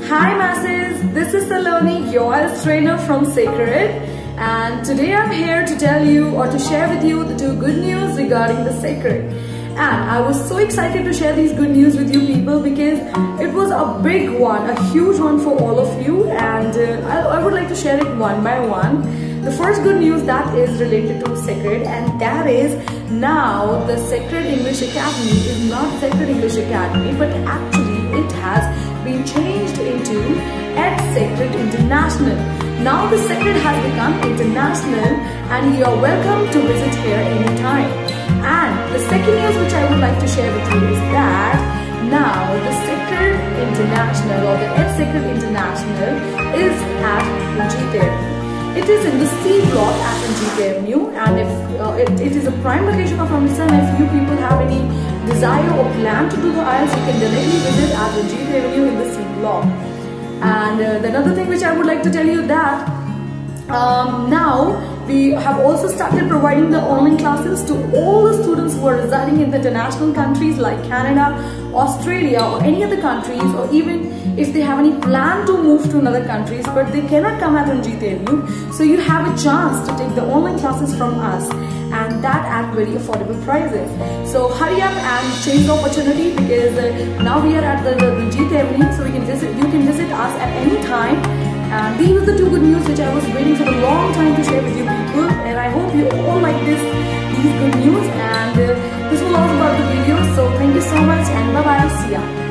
Hi masses, this is Saloni, your health trainer from Sacred, and today I'm here to tell you or to share with you the two good news regarding the Sacred. And I was so excited to share these good news with you people because it was a big one, a huge one for all of you, and I would like to share it one by one. The first good news that is related to Sacred, and that is now the Sacred English Academy is not Sacred English Academy, but actually it has been changed into Sacred International. Now the Sacred has become international and you are welcome to visit here anytime. And the second news which I would like to share with you is that now the Sacred International or the Sacred International is at Ranjit Avenue. It is in the C block at Ranjit Avenue, and if it is a prime location of Amritsar, and if you people have any desire or plan to do the IELTS, you can directly visit at Ranjit Avenue in the C block. And the another thing which I would like to tell you that now we have also started providing the online classes to all the students who are residing in the international countries like Canada, Australia or any other countries, or even if they have any plan to move to another countries but they cannot come at Ranjit Avenue, so you have a chance to take the online classes from us, and that at very affordable prices. So hurry up and change the opportunity because now we are at the Ranjit Avenue, so you can visit us at any time. And these are the two good news which I was waiting for a long time to share with you people, and I hope you all like these good news, and this was all about the video. So thank you so much and bye bye, see ya.